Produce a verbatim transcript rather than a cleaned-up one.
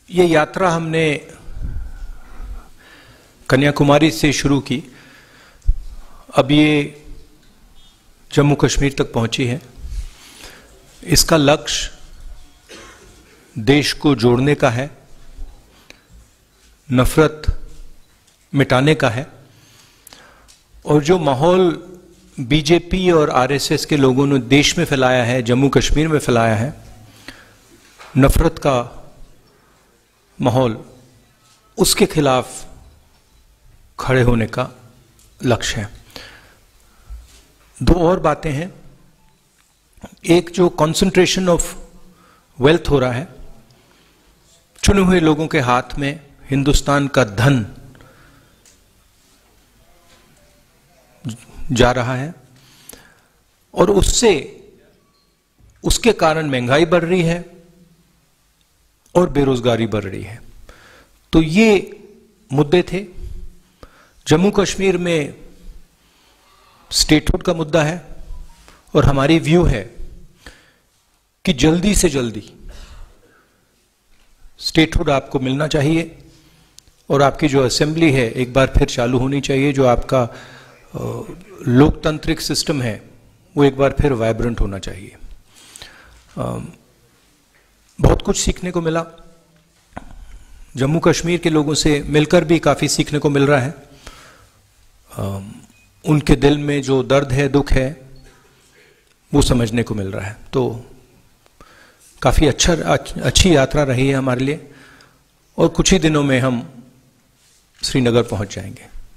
ये यात्रा हमने कन्याकुमारी से शुरू की, अब ये जम्मू कश्मीर तक पहुंची है। इसका लक्ष्य देश को जोड़ने का है, नफरत मिटाने का है। और जो माहौल बीजेपी और आरएसएस के लोगों ने देश में फैलाया है, जम्मू कश्मीर में फैलाया है, नफरत का माहौल, उसके खिलाफ खड़े होने का लक्ष्य है। दो और बातें हैं। एक, जो कंसंट्रेशन ऑफ वेल्थ हो रहा है, चुने हुए लोगों के हाथ में हिंदुस्तान का धन जा रहा है और उससे उसके कारण महंगाई बढ़ रही है और बेरोजगारी बढ़ रही है। तो ये मुद्दे थे। जम्मू कश्मीर में स्टेटहुड का मुद्दा है और हमारी व्यू है कि जल्दी से जल्दी स्टेटहुड आपको मिलना चाहिए और आपकी जो असेंबली है एक बार फिर चालू होनी चाहिए। जो आपका लोकतांत्रिक सिस्टम है वो एक बार फिर वाइब्रेंट होना चाहिए। बहुत कुछ सीखने को मिला, जम्मू कश्मीर के लोगों से मिलकर भी काफ़ी सीखने को मिल रहा है। उनके दिल में जो दर्द है, दुख है, वो समझने को मिल रहा है। तो काफ़ी अच्छा अच्छी यात्रा रही है हमारे लिए और कुछ ही दिनों में हम श्रीनगर पहुंच जाएंगे।